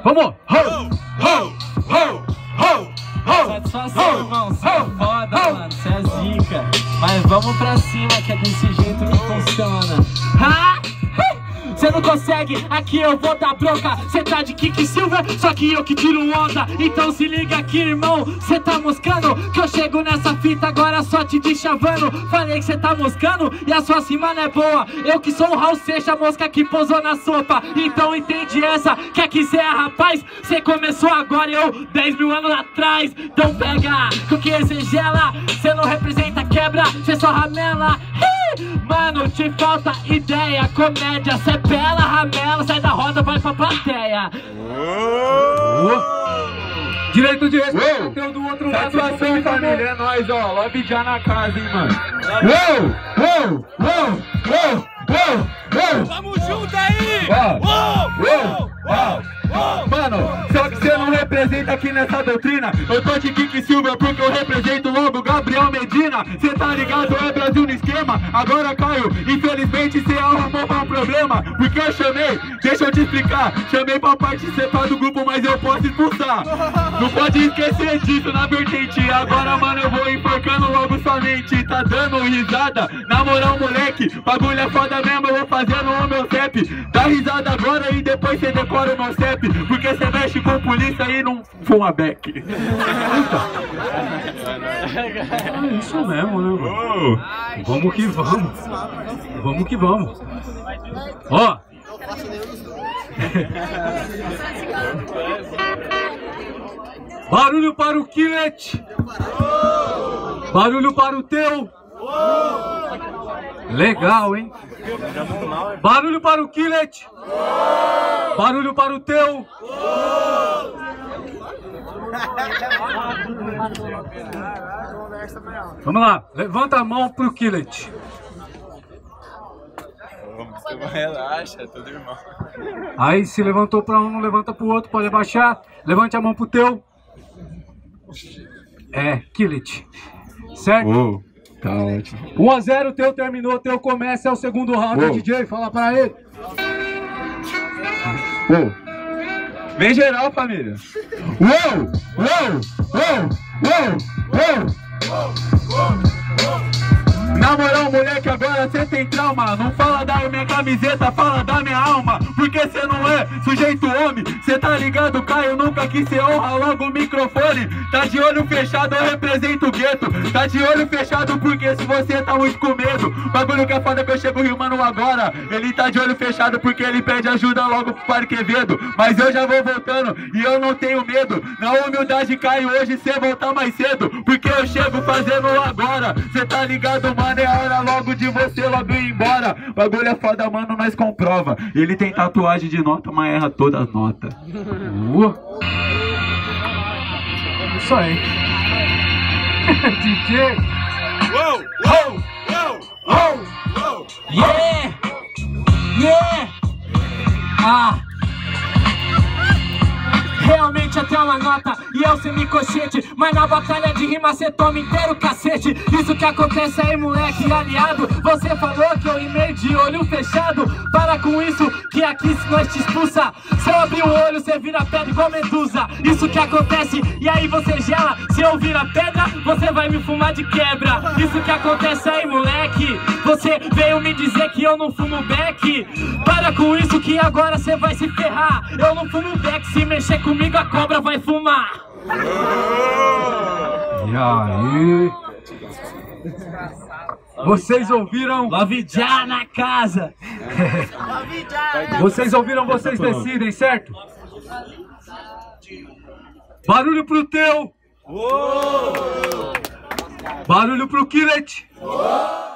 Vamos! Ho! Ho! Ho! Ho! Ho! Satisfação, irmão. Você é foda, mano. Você é zica. Mas vamos pra cima, que é desse jeito que funciona. Ha! Cê não consegue, aqui eu vou dar bronca. Cê tá de Kick Silver, só que eu que tiro onda. Então se liga aqui, irmão, cê tá moscando, que eu chego nessa fita agora só te deschavando. Falei que cê tá moscando e a sua cima não é boa. Eu que sou o Raul Seixas, a mosca que pousou na sopa. Então entende essa, quer quiser, rapaz. Cê começou agora e eu 10 mil anos atrás. Então pega, com que cê gela. Cê não representa quebra, cê só ramela. Mano, te falta ideia, comédia, cê bela ramela, sai da roda, vai pra plateia. Direito de respeito, tem o do outro lado. Satisfação, família, é nóis, ó. Love já na casa, hein, mano. Tamo junto aí! Mano, só que você não representa aqui nessa doutrina. Eu tô de Kick Silver porque eu represento logo Gabriel Medina. Cê tá ligado, é Brasil no esquema. Agora Caio, infelizmente cê arrumou um problema. Porque eu chamei, deixa eu te explicar. Chamei pra participar do grupo, mas eu posso expulsar. Não pode esquecer disso na vertente. Agora, mano, eu vou enforcando logo somente. Tá dando risada, na moral, moleque. Bagulho é foda mesmo, eu vou fazendo o meu CEP. Dá risada agora e depois cê decora o meu CEP. Porque cê mexe com polícia e não fuma back. É isso mesmo, né, mano? Vamos que vamos. Vamos que vamos. Ó. Barulho para o Killet. Barulho para o teu. Legal, hein? Barulho para o Killet. Barulho para o teu. Vamos lá, levanta a mão pro Killet. Relaxa, tudo irmão. Aí se levantou para um, não levanta pro outro, pode abaixar. Levante a mão pro teu. É, Killet. Certo? Tá ótimo. 1 a 0, teu terminou, teu começa, é o segundo round, DJ, fala pra ele. Vem geral, família. Na moral, moleque, agora cê tem trauma. Não fala da minha camiseta, fala da minha alma. Porque cê não é sujeito homem. Cê tá ligado, Caio, nunca quis ser honra. Logo o microfone, tá de olho fechado, eu represento o gueto. Tá de olho fechado porque se você tá muito com medo. Bagulho que é foda que eu chego rimando agora. Ele tá de olho fechado porque ele pede ajuda logo pro Padre Quevedo. Mas eu já vou voltando e eu não tenho medo. Na humildade, Caio, hoje cê voltar mais cedo. Porque eu chego fazendo agora. Cê tá ligado, mano? É hora logo de você logo ir embora. Bagulho é foda, mano, nós comprova. Ele tem tatuagem de nota, mas erra todas as notas. Isso aí. DJ. Yeah! Yeah! Ah! Realmente até uma nota e é o semicochete. Mas na batalha de rima cê toma inteiro cacete. Isso que acontece aí, moleque aliado. Você falou que eu rimei de olho fechado. Para com isso que aqui se nós te expulsa. Se eu abrir o olho cê vira pedra igual medusa. Isso que acontece e aí você gela. Se eu virar pedra você vai me fumar de quebra. Isso que acontece aí, moleque. Você veio me dizer que eu não fumo beck. Para com isso que agora cê vai se ferrar. Eu não fumo beck, se mexer comigo a cobra vai fumar. E aí? Vocês ouviram? Love já na casa. Vocês ouviram, vocês decidem, certo? Barulho pro teu. Barulho pro Killet.